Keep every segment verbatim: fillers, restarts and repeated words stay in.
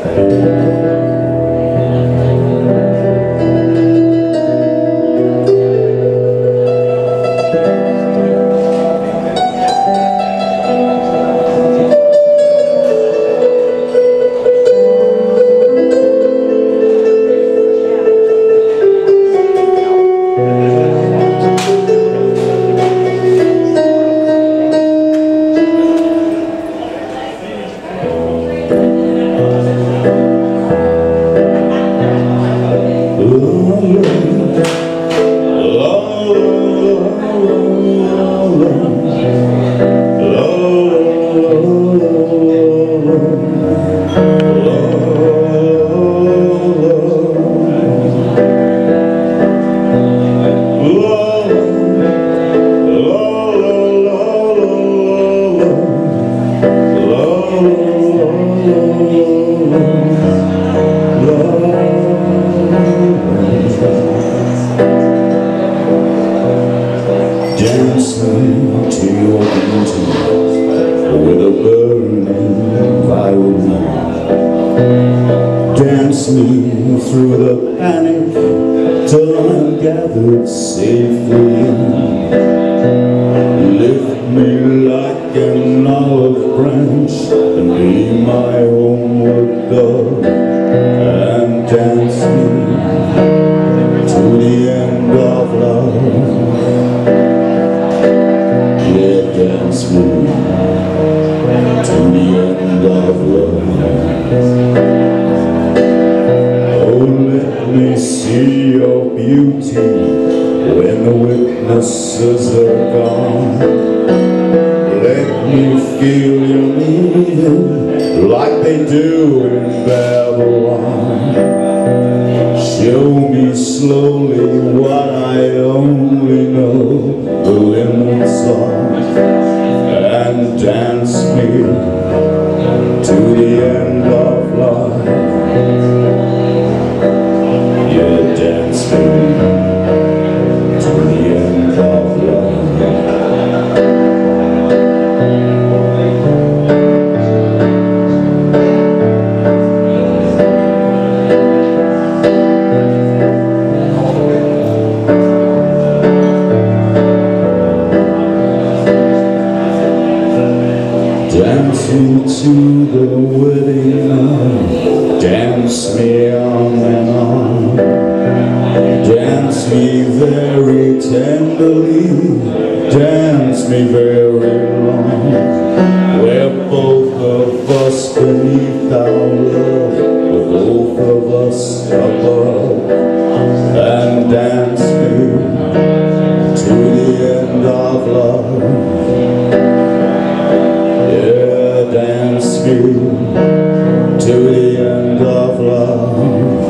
Dancing to your beauty with a burning violin. Dance me through the panic till I'm gathered safely in. Lift me like an olive branch and be my homeward dove, and dance me to the end of love. Dance me to the end of love. Oh, let me see your beauty when the witnesses are gone. Let me feel you moving like they do in Babylon. Show me slowly what I only know the limits of, and dance me to the end of life. Yeah, dance me to the end of life. Dance me to the wedding night, dance me on and on. Dance me very tenderly, dance me very long. We're both of us beneath our love, we're both of us above, and dance me to the end of love. Dance me to the end of love.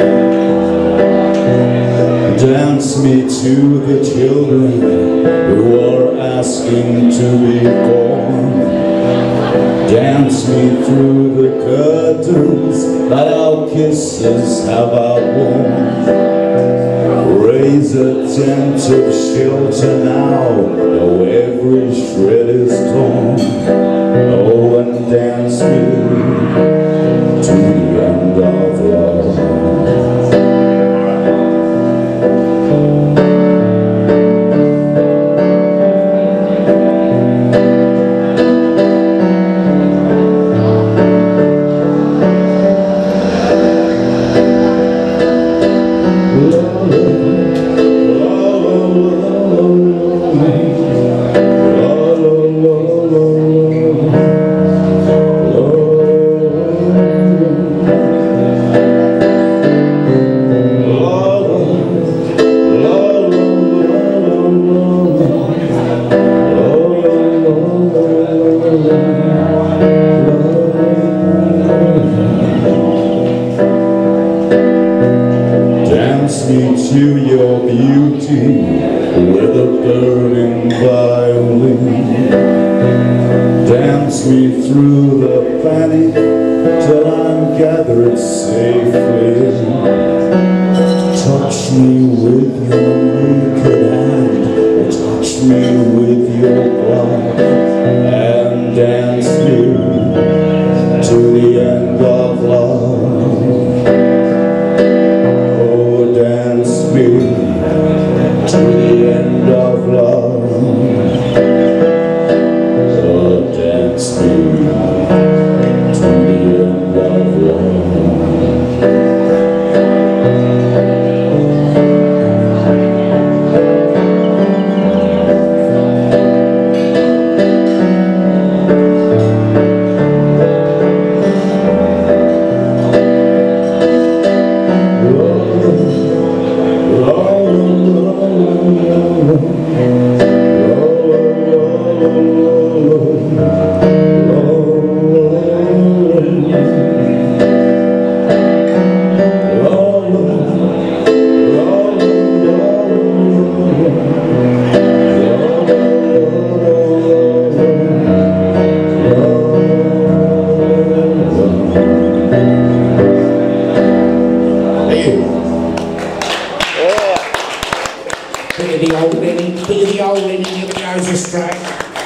Dance me to the children who are asking to be born. Dance me through the curtains that our kisses have outworn. Raise a tent of shelter now, though every shred is torn. Oh, and dance me to the end of love. Dance me to your beauty with a burning violin. Dance me through the panic till I'm gathered safely in. Touch me with your naked hand, or touch me with your glove, and dance me to the end of love.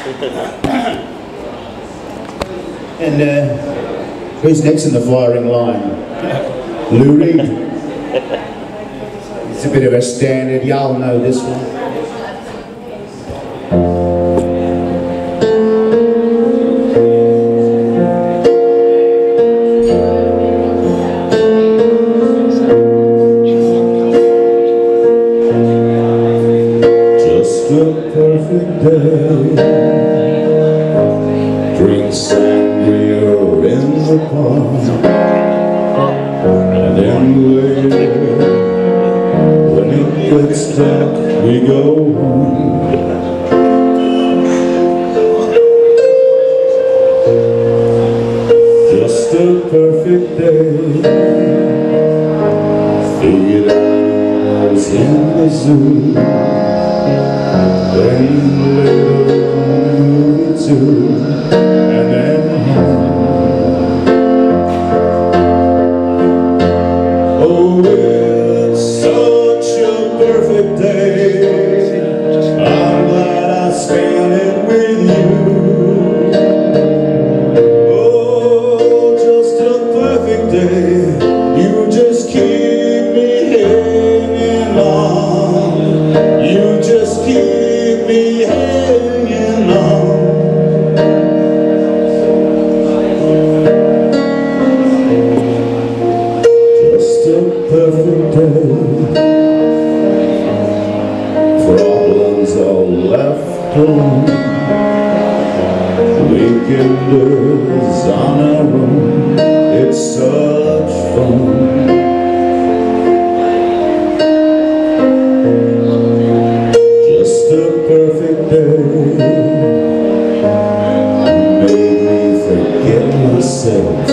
And uh, who's next in the firing line? Lou Reed. It's a bit of a standard, y'all know this one. Just a perfect day. Drink sangria in the park, and then later, when it gets dark, we go home. Just a perfect day. Figured I was in the zoo, then later movie too. And then home. Oh, it's such a perfect day. I'm glad I spent it with you. Oh, just a perfect day. You just keep me hanging on. You just keep me hanging on. Perfect day. Problems all left alone. Weekenders on our own. It's such fun. Just a perfect day. Made me forget myself.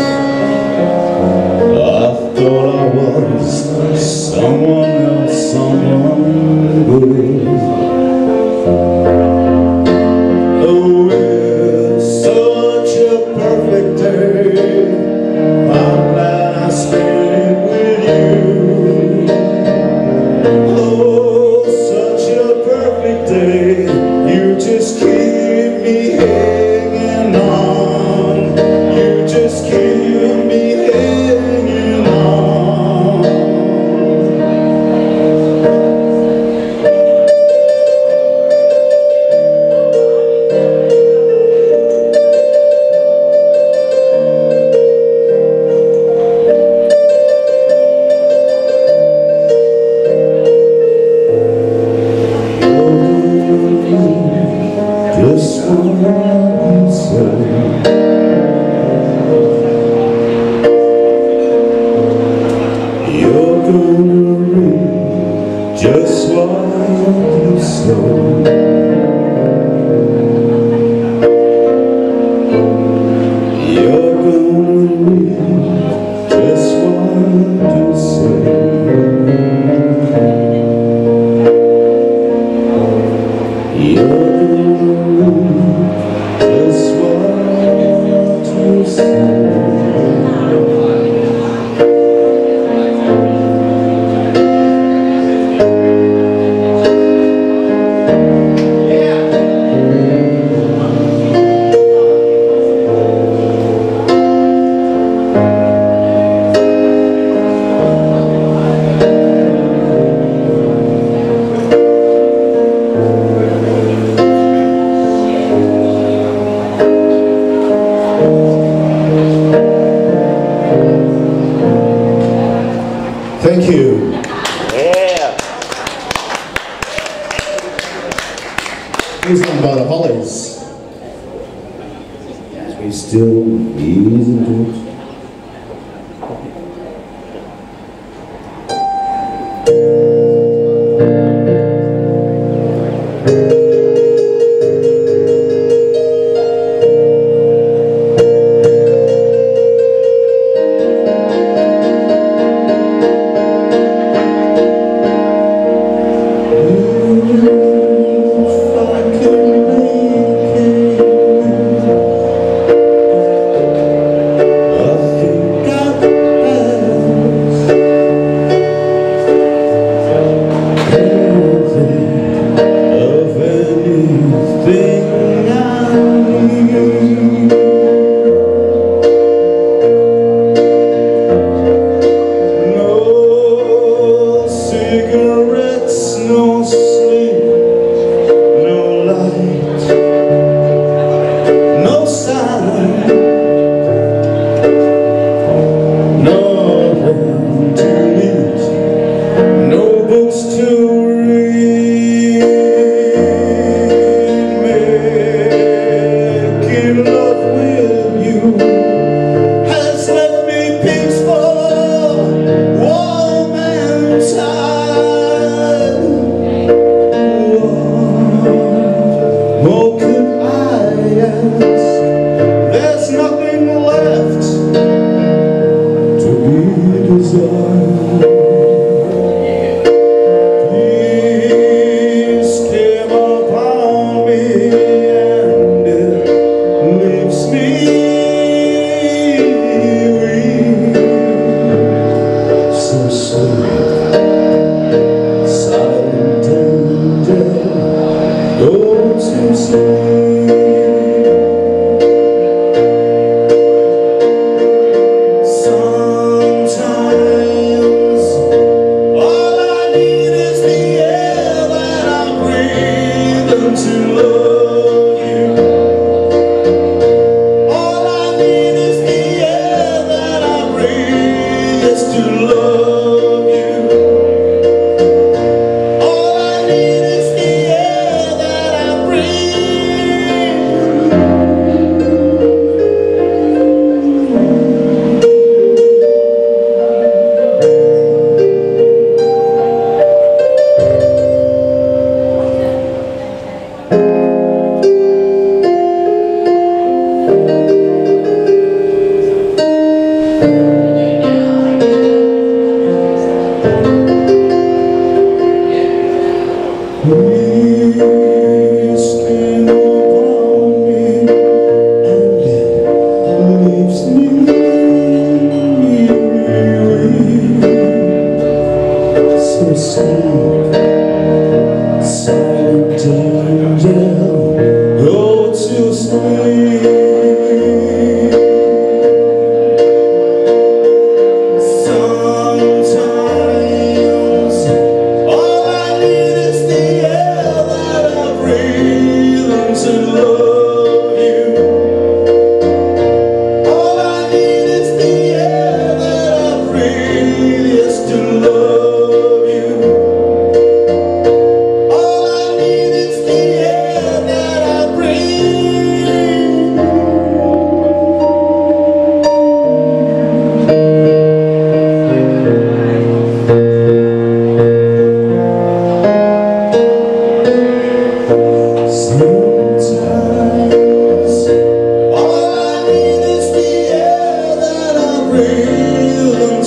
I thought I was someone else, someone good. Oh, it's such a perfect day. I'm glad I spent it with you. Oh, such a perfect day. You just keep me hanging on. You just keep me hanging on. Just one say, you're gonna read just what you say. You're gonna read just what you say. You're gonna read just what you say. Thank you. Yeah. Here's one by the Hollies. As we still ease into it.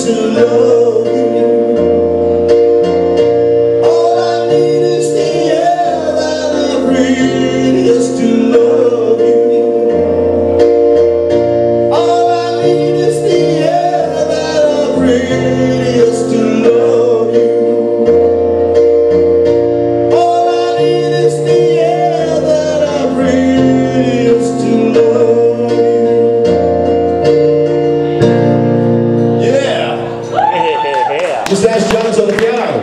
to love you. All I need is the air that I breathe, is to love you. All I need is the air that I breathe, is to love you. All I need is the air that I breathe, is to love you. Yeah. Mister Ash Jones on the piano.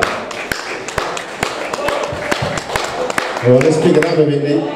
Well, let's pick it up a bit, Nick.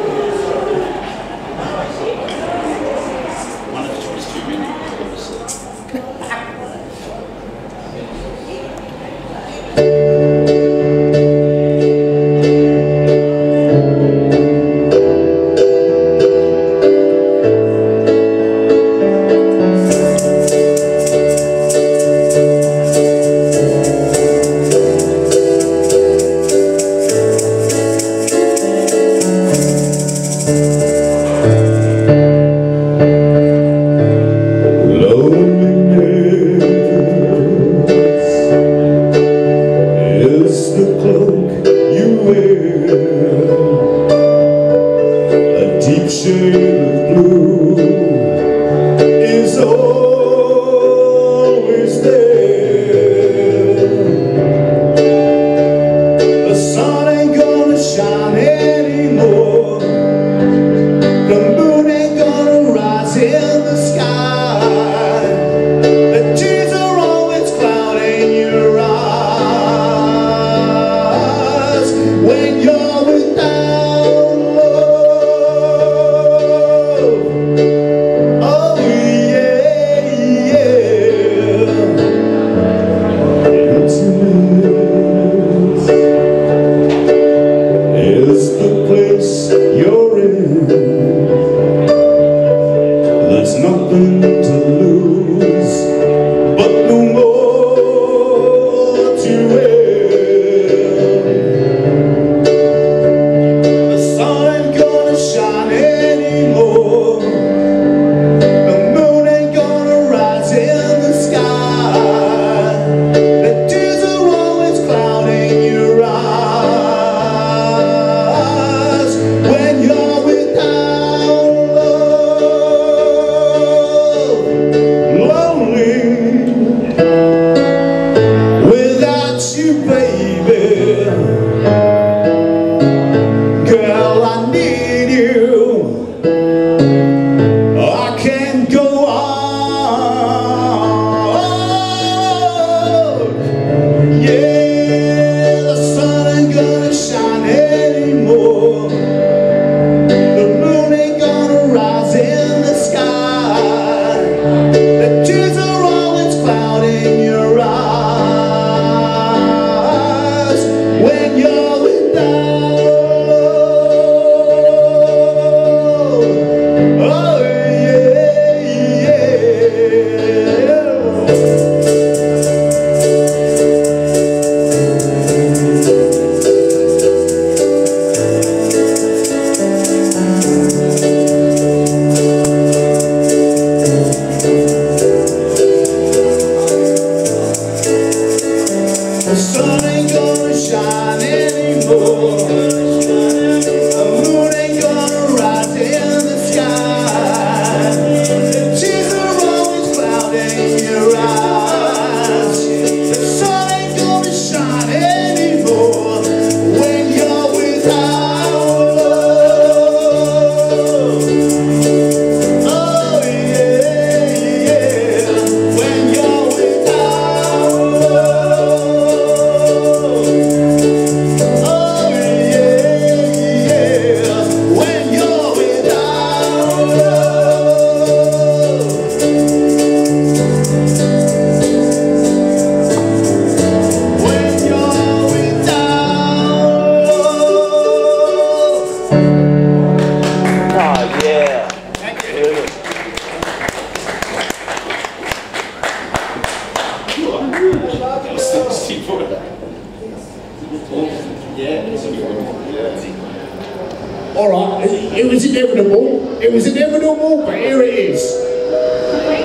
All right, it was inevitable. It was inevitable, but here it is.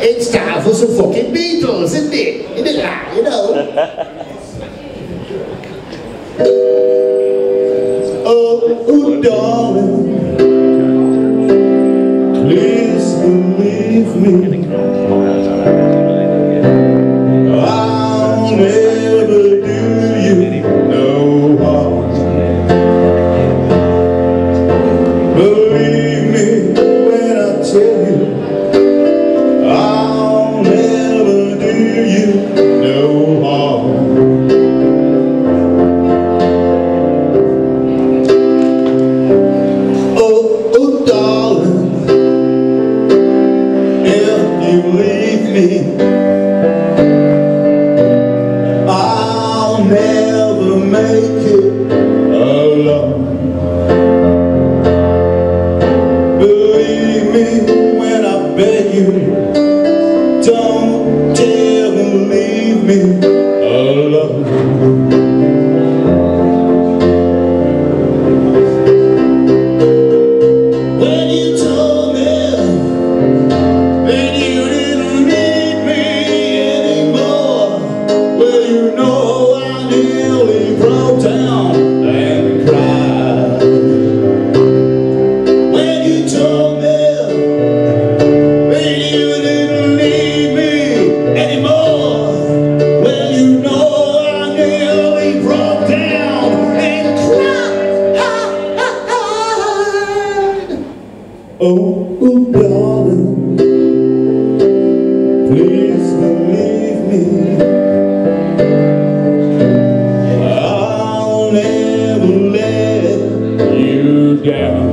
It's time for some fucking Beatles, isn't it? Isn't it that, you know? Oh, oh, darling, please believe me. I'll never do you no harm. Believe me when I tell you I'll never do you no harm. Oh, oh darling, if you leave me, I'll never make it alone. Believe me when I beg you, don't ever leave me alone. When you told me that you didn't need me anymore, well, you know I nearly broke down and cried. When you told me that you didn't need me anymore, well, you know I nearly broke down and cried. Oh, oh darling, please believe me. I'll never let you down.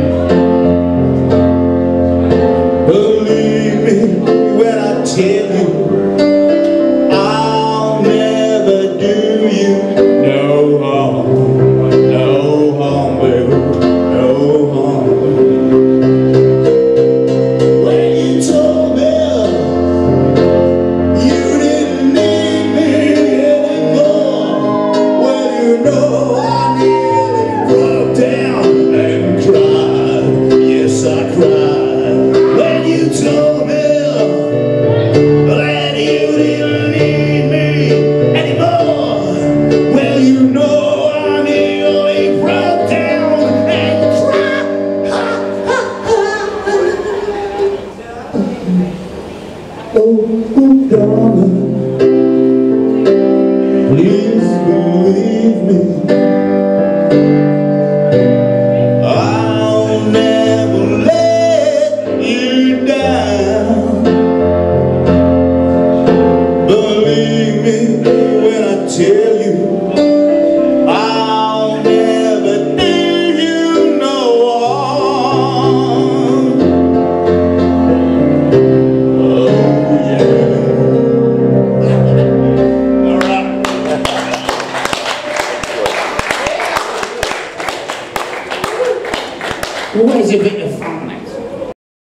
Believe me when I tell you I'll never do you no harm. No harm, baby, no harm. When you told me you didn't need me anymore, well, you know I nearly broke down and cried. Yes, I cried. When you told me that you didn't need me anymore, well, you know I nearly broke down and cried. Oh, oh darling, please believe me.